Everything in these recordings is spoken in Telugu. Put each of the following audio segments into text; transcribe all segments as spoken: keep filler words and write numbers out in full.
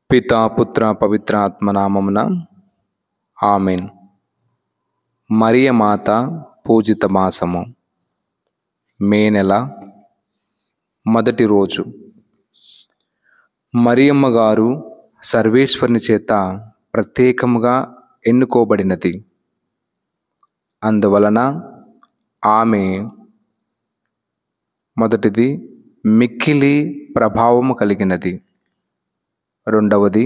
పితా పుత్ర పవిత్ర ఆత్మ నామమున ఆమెన్. మరియ మాత పూజిత మాసము మే నెల మొదటి రోజు. మరియమ్మ గారు సర్వేశ్వరుని చేత ప్రత్యేకముగా ఎన్నుకోబడినది. అందువలన ఆమె మొదటిది మిక్కిలి ప్రభావము కలిగినది. రెండవది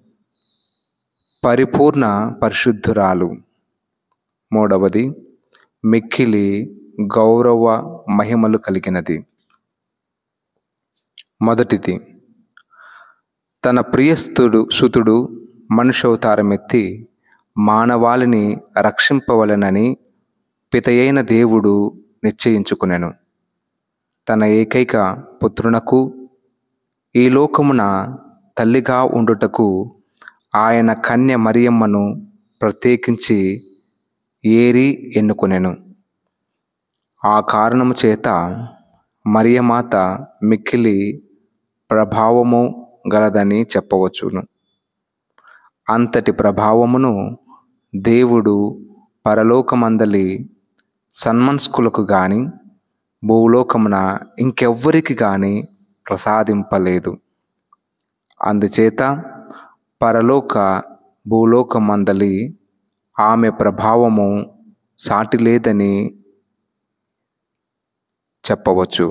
పరిపూర్ణ పరిశుద్ధురాలు. మూడవది మిక్కిలి గౌరవ మహిమలు కలిగినది. మొదటిది, తన ప్రియస్తుడు సుతుడు మనుష్యవతారమెత్తి మానవాళిని రక్షింపవలెనని పితయైన దేవుడు నిశ్చయించుకునెను. తన ఏకైక పుత్రునకు ఈ లోకమున తల్లిగా ఉండుటకు ఆయన కన్య మరియమ్మను ప్రత్యేకించి ఏరి ఎన్నుకొనెను. ఆ కారణము చేత మరియమాత మిక్కిలి ప్రభావము గలదని చెప్పవచ్చును. అంతటి ప్రభావమును దేవుడు పరలోకమందలి సన్మనస్కులకు గాని భూలోకమున ఇంకెవ్వరికి గాని ప్రసాదింపలేదు. అందుచేత పరలోక భూలోకమందలి ఆమె ప్రభావము సాటి లేదని చెప్పవచ్చు.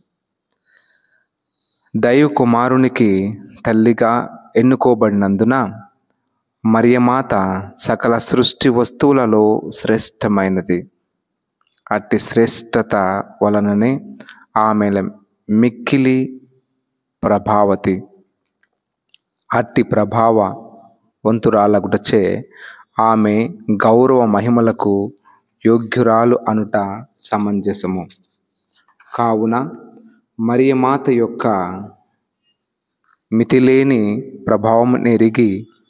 దైవ కుమారునికి తల్లిగా ఎన్నుకోబడినందున మరియమాత సకల సృష్టి వస్తువులలో శ్రేష్టమైనది. అట్టి శ్రేష్టత వలననే ఆమె మిక్కిలి ప్రభావతి. అట్టి ప్రభావ వంతురాలగుటచే ఆమె గౌరవ మహిమలకు యోగ్యురాలు అనుట సమంజసము. కావున మరియమాత యొక్క మితిలేని ప్రభావం ఎరిగి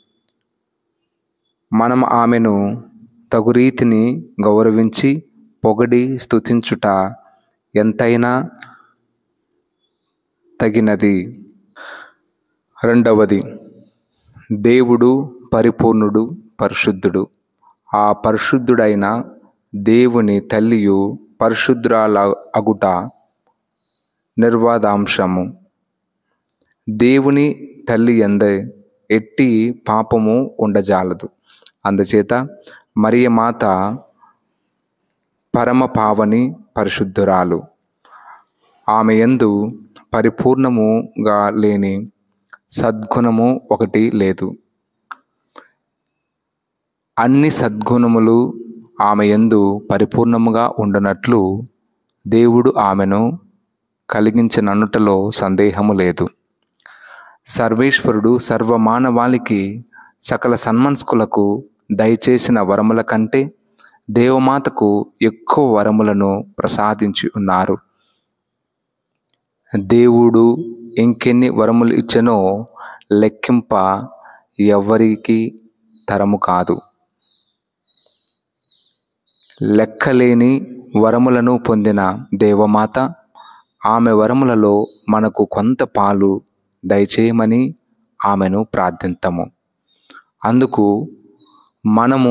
మనం ఆమెను తగురీతిని గౌరవించి పొగడి స్తుతించుట ఎంతైనా తగినది. రెండవది, దేవుడు పరిపూర్ణుడు, పరిశుద్ధుడు. ఆ పరిశుద్ధుడైన దేవుని తల్లియు పరిశుద్ధురాల అగుట నిర్వాదాంశము. దేవుని తల్లి యందు ఎట్టి పాపము ఉండజాలదు. అందుచేత మరియమాత పరమ పావని, పరిశుద్ధురాలు. ఆమె యందు పరిపూర్ణముగా లేని సద్గుణము ఒకటి లేదు. అన్ని సద్గుణములు ఆమె యందు పరిపూర్ణముగా ఉండునట్లు దేవుడు ఆమెను కలిగించిననుటలో సందేహము లేదు. సర్వేశ్వరుడు సర్వమానవాళికి సకల సన్మనస్కులకు దయచేసిన వరముల కంటే దేవమాతకు ఎక్కువ వరములను ప్రసాదించి ఉన్నారు. దేవుడు ఇంకెన్ని వరములు ఇచ్చెనో లెక్కింప ఎవ్వరికి తరము కాదు. లెక్కలేని వరములను పొందిన దేవమాత ఆమె వరములలో మనకు కొంత పాలు దయచేయమని ఆమెను ప్రార్థింతము. అందుకు మనము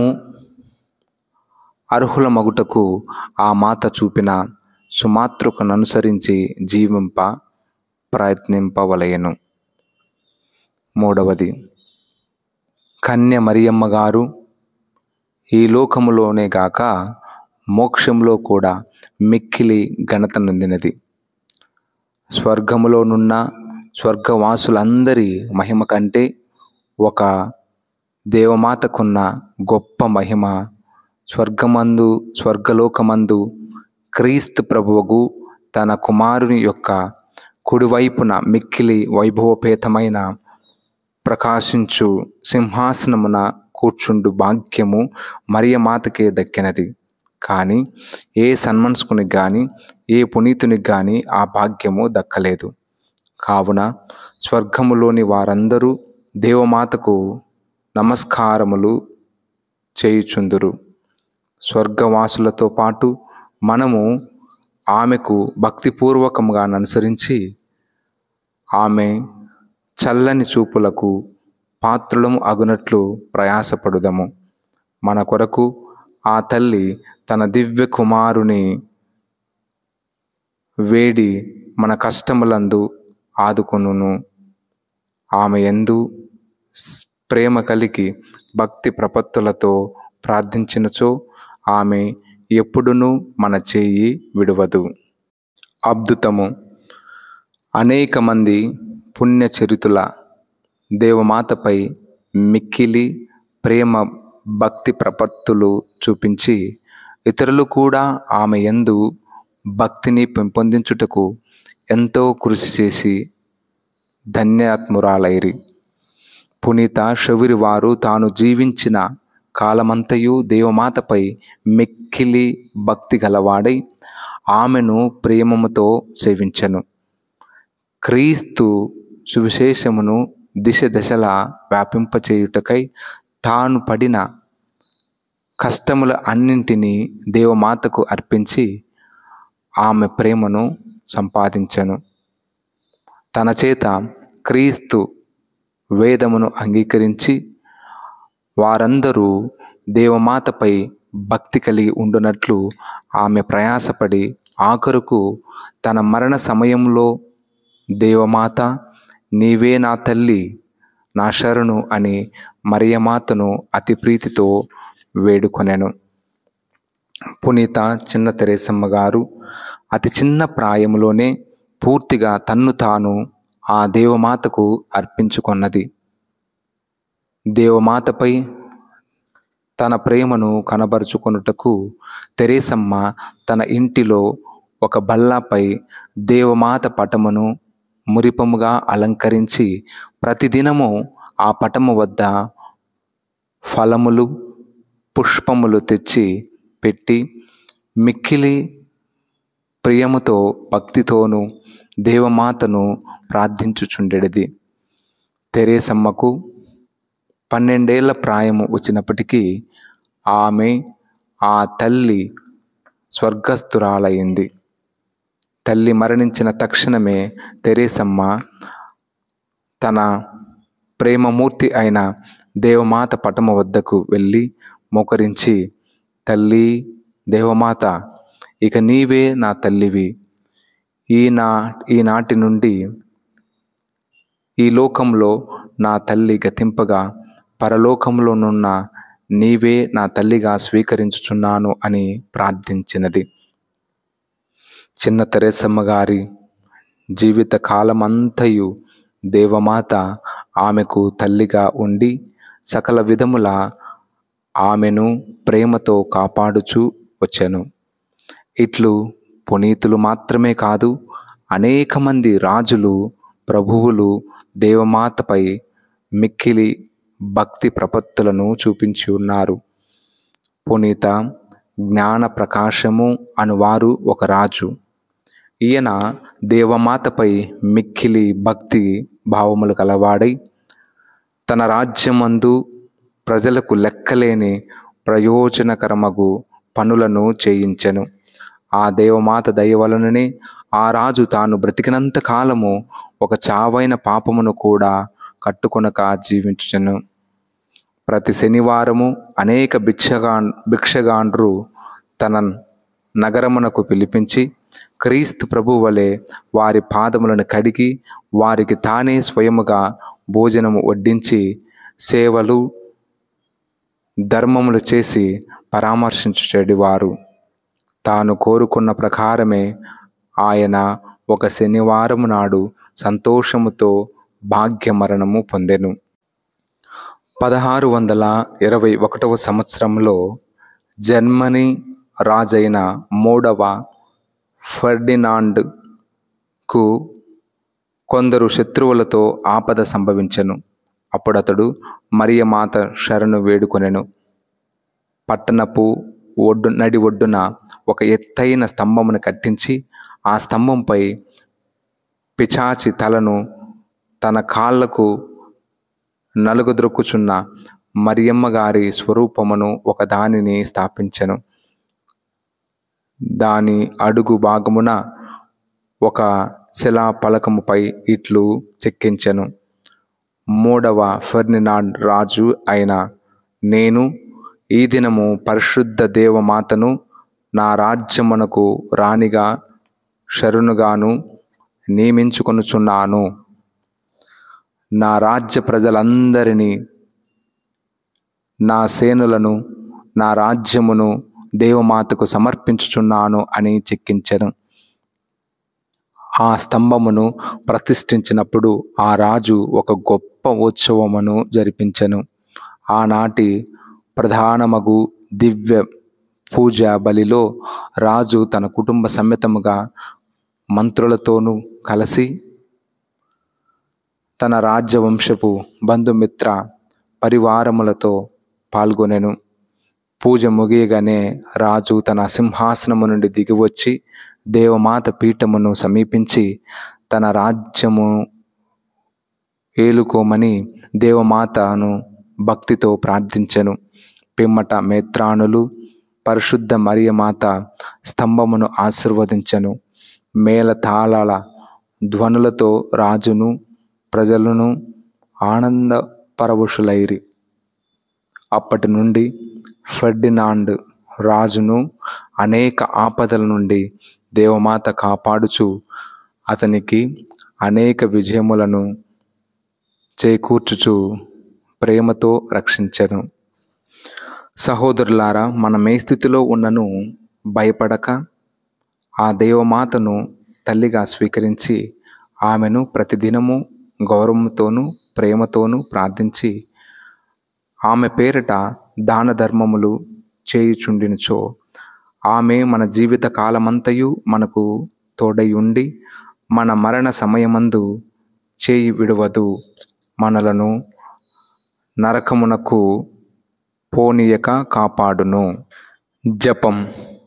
అర్హులమగుటకు ఆ మాత చూపిన సుమాతృకను అనుసరించి జీవింప ప్రయత్నింపవలయను. మూడవది, కన్య మరియమ్మ గారు ఈ లోకములోనే గాక మోక్షంలో కూడా మిక్కిలి ఘనత నొందినది. స్వర్గములోనున్న స్వర్గవాసులందరి మహిమ కంటే ఒక దేవమాతకున్న గొప్ప మహిమ స్వర్గమందు స్వర్గలోకమందు క్రీస్తు ప్రభువుకు తన కుమారుని యొక్క కుడివైపున మిక్కిలి వైభవపేతమైన ప్రకాశించు సింహాసనమున కూర్చుండు భాగ్యము మరియమాతకే దక్కినది. కానీ ఏ సన్మనస్కునికి కానీ ఏ పునీతునికి కానీ ఆ భాగ్యము దక్కలేదు. కావున స్వర్గములోని వారందరూ దేవమాతకు నమస్కారములు చేయుచుందురు. స్వర్గవాసులతో పాటు మనము ఆమెకు భక్తిపూర్వకముగా అనుసరించి ఆమె చల్లని చూపులకు పాత్రులము అగునట్లు ప్రయాసపడుదము. మన కొరకు ఆ తల్లి తన దివ్య కుమారుని వేడి మన కష్టములందు ఆదుకొనును. ఆమె యందు ప్రేమ కలిగి భక్తి ప్రపత్తులతో ప్రార్థించినచో ఆమె ఎప్పుడునూ మన చేయి విడువదు. అద్భుతము. అనేక మంది పుణ్యచరితుల దేవమాతపై మిక్కిలి ప్రేమ భక్తి ప్రపత్తులు చూపించి ఇతరులు కూడా ఆమె యందు భక్తిని పెంపొందించుటకు ఎంతో కృషి చేసి ధన్యాత్మురాలైరి. పునీత శౌరి వారు తాను జీవించిన కాలమంతయు దేవమాతపై మిక్కిలి భక్తి గలవాడై ఆమెను ప్రేమముతో సేవించెను. క్రీస్తు సువిశేషమును దిశ దశలా వ్యాపింపచేయుటకై తాను పడిన కష్టముల అన్నింటినీ దేవమాతకు అర్పించి ఆమె ప్రేమను సంపాదించెను. తన చేత క్రీస్తు వేదమును అంగీకరించి వారందరూ దేవమాతపై భక్తి కలిగి ఉండునట్లు ఆమె ప్రయాసపడి ఆఖరుకు తన మరణ సమయంలో దేవమాత నీవే నా తల్లి, నా శరణు అని మరియమాతను అతి ప్రీతితో వేడుకొనెను. పునీత చిన్న తెరేసమ్మ గారు అతి చిన్న ప్రాయములోనే పూర్తిగా తన్ను తాను ఆ దేవమాతకు అర్పించుకొన్నది. దేవమాతపై తన ప్రేమను కనబరుచుకొనుటకు తెరేసమ్మ తన ఇంటిలో ఒక బల్లపై దేవమాత పటమును మురిపముగా అలంకరించి ప్రతిదినము ఆ పటము వద్ద ఫలములు పుష్పములు తెచ్చి పెట్టి మిక్కిలి ప్రియముతో భక్తితోనూ దేవమాతను ప్రార్థించుచుండెడిది. తెరేసమ్మకు పన్నెండేళ్ల ప్రాయము వచ్చినప్పటికీ ఆమె ఆ తల్లి స్వర్గస్థురాలైంది. తల్లి మరణించిన తక్షణమే తెరేసమ్మ తన ప్రేమమూర్తి అయిన దేవమాత పటము వద్దకు వెళ్ళి మోకరించి, తల్లి దేవమాత, ఇక నీవే నా తల్లివి. ఈనా ఈనాటి నుండి ఈ లోకంలో నా తల్లి గతింపగా పరలోకంలోనున్న నీవే నా తల్లిగా స్వీకరించుచున్నాను అని ప్రార్థించినది. చిన్న తెరేసమ్మ గారి జీవిత కాలమంతయు దేవమాత ఆమెకు తల్లిగా ఉండి సకల విధముల ఆమెను ప్రేమతో కాపాడుచూ వచ్చెను. ఇట్లు పునీతులు మాత్రమే కాదు, అనేక మంది రాజులు ప్రభువులు దేవమాతపై మిక్కిలి భక్తి ప్రపత్తులను చూపించి ఉన్నారు. పునీత జ్ఞాన ప్రకాశము అనువారు ఒక రాజు. ఈయన దేవమాతపై మిక్కిలి భక్తి భావములు కలవాడై తన రాజ్యమందు ప్రజలకు లెక్కలేని ప్రయోజనకరమగు పనులను చేయించెను. ఆ దేవమాత దయ వలననే ఆ రాజు తాను బ్రతికినంత కాలము ఒక చావైన పాపమును కూడా కట్టుకొనక జీవించెను. ప్రతి శనివారము అనేక భిక్షగా భిక్షగాండ్రు తన నగరమునకు పిలిపించి క్రీస్తు ప్రభు వలె వారి పాదములను కడిగి వారికి తానే స్వయముగా భోజనము వడ్డించి సేవలు ధర్మములు చేసి పరామర్శించుచేవారు. తాను కోరుకున్న ప్రకారమే ఆయన ఒక శనివారము నాడు సంతోషముతో భాగ్య మరణము పొందెను. పదహారు వందల ఇరవై ఒకటవ సంవత్సరంలో జర్మనీ రాజైన మూడవ ఫెర్డినాండ్కు కొందరు శత్రువులతో ఆపద సంభవించెను. అప్పుడతడు మరియమాత శరణు వేడుకొనెను. పట్టణపు ఒడ్డు నడి ఒడ్డున ఒక ఎత్తైన స్తంభమును కట్టించి ఆ స్తంభంపై పిచాచి తలను తన కాళ్లకు నలుగుద్రొక్కుచున్న మరియమ్మ గారి స్వరూపమును ఒక దానిని స్థాపించెను. దాని అడుగు భాగమున ఒక శిలా పలకముపై ఇట్లు చెక్కించెను: మూడవ ఫెర్డినాండ్ రాజు అయిన నేను ఈ దినము పరిశుద్ధ దేవమాతను నా రాజ్యమునకు రాణిగా శరణుగాను నియమించుకొనుచున్నాను. నా రాజ్య ప్రజలందరినీ, నా సేనులను, నా రాజ్యమును దేవమాతకు సమర్పించుచున్నాను అని చెక్కించెను. ఆ స్తంభమును ప్రతిష్ఠించినప్పుడు ఆ రాజు ఒక గొప్ప ఉత్సవమును జరిపించెను. ఆనాటి ప్రధానమగు దివ్య పూజ బలిలో రాజు తన కుటుంబ సమేతముగా మంత్రులతోనూ కలిసి తన రాజ్యవంశపు బంధుమిత్ర పరివారములతో పాల్గొనెను. పూజ ముగియగానే రాజు తన సింహాసనము నుండి దిగివచ్చి దేవమాత పీఠమును సమీపించి తన రాజ్యము ఏలుకోమని దేవమాతను భక్తితో ప్రార్థించెను. పిమ్మట మేత్రాణులు పరిశుద్ధ మరియమాత స్తంభమును ఆశీర్వదించెను. మేళతాళాల ధ్వనులతో రాజును ప్రజలను ఆనంద పరవశులైరి. అప్పటి నుండి ఫెర్డినాండ్ రాజును అనేక ఆపదల నుండి దేవమాత కాపాడుచు అతనికి అనేక విజయములను చేకూర్చుచు ప్రేమతో రక్షించెను. సహోదరులారా, మనం ఏ స్థితిలో ఉన్నను భయపడక ఆ దేవమాతను తల్లిగా స్వీకరించి ఆమెను ప్రతిదినము గౌరవంతోనూ ప్రేమతోనూ ప్రార్థించి ఆమె పేరిట దాన ధర్మములు చేయుచుండినచో ఆమె మన జీవిత కాలమంతయు మనకు తోడై ఉండి మన మరణ సమయమందు చేయి విడువదు, మనలను నరకమునకు పోనీయక కాపాడును. జపం.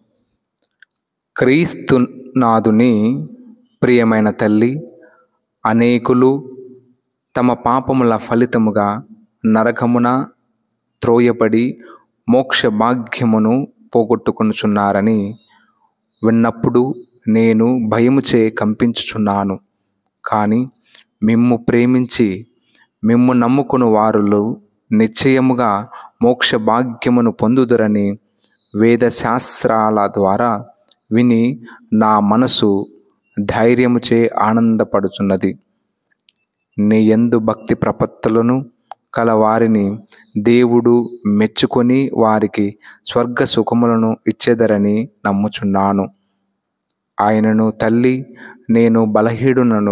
క్రీస్తునాథుని ప్రియమైన తల్లి, అనేకులు తమ పాపముల ఫలితముగా నరకమున త్రోయబడి మోక్ష భాగ్యమును పోగొట్టుకొనుచున్నారని విన్నప్పుడు నేను భయముచే కంపించుచున్నాను. కానీ మిమ్ము ప్రేమించి మిమ్ము నమ్ముకుని వారులు నిశ్చయముగా మోక్ష భాగ్యమును పొందుదురని వేదశాస్త్రాల ద్వారా విని నా మనసు ధైర్యముచే ఆనందపడుచున్నది. నీ యందు భక్తి ప్రపత్తులను కల వారిని దేవుడు మెచ్చుకొని వారికి స్వర్గ సుఖములను ఇచ్చేదరని నమ్ముచున్నాను. ఆయనను తల్లి, నేను బలహీనుడను,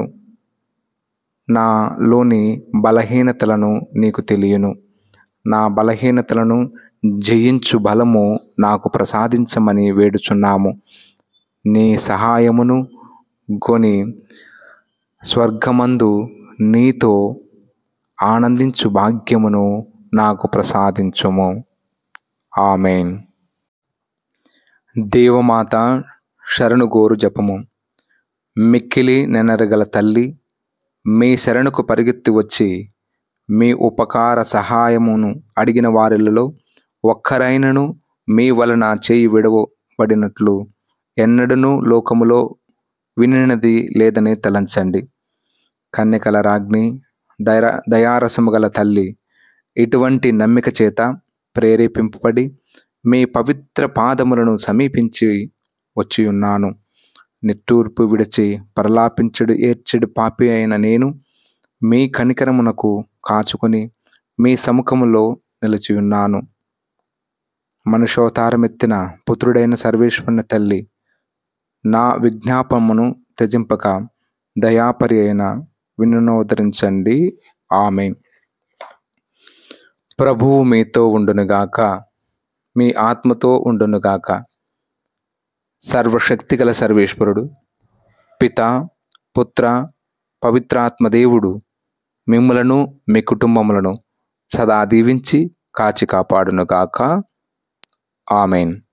నాలోని బలహీనతలను నీకు తెలియను. నా బలహీనతలను జయించు బలము నాకు ప్రసాదించమని వేడుచున్నాము. నీ సహాయమును కొని స్వర్గమందు నీతో ఆనందించు భాగ్యమును నాకు ప్రసాదించుము. ఆమెన్. దేవమాత శరణుగోరు జపము. మిక్కిలి నెనరగల తల్లి, మీ శరణుకు పరిగెత్తి వచ్చి మీ ఉపకార సహాయమును అడిగిన వారిలో ఒక్కరైనను మీ వలన చేయి విడవబడినట్లు ఎన్నడూనూ లోకములో వినినది లేదని తలంచండి. కన్యకల రాజ్ఞి, దయ దయారసము గల తల్లి, ఇటువంటి నమ్మిక చేత ప్రేరేపింపబడి మీ పవిత్ర పాదములను సమీపించి వచ్చి ఉన్నాను. నిట్టూర్పు విడిచి ప్రలాపించుడు ఏడ్చెడు పాపి అయిన నేను మీ కనికరమునకు కాచుకొని మీ సముఖములో నిలిచి ఉన్నాను. మనుషోతారమెత్తిన పుత్రుడైన సర్వేశ్వరుని తల్లి, నా విజ్ఞాపమును త్యజింపక దయాపరి అయిన వినునోదరించండి. ఆమేన్. ప్రభువు మీతో ఉండునుగాక, మీ ఆత్మతో ఉండునుగాక. సర్వశక్తిగల సర్వేశ్వరుడు పితా, పుత్ర, పవిత్రాత్మ దేవుడు మిమ్ములను మీ కుటుంబములను సదా దీవించి కాచి కాపాడునుగాక. ఆమెన్.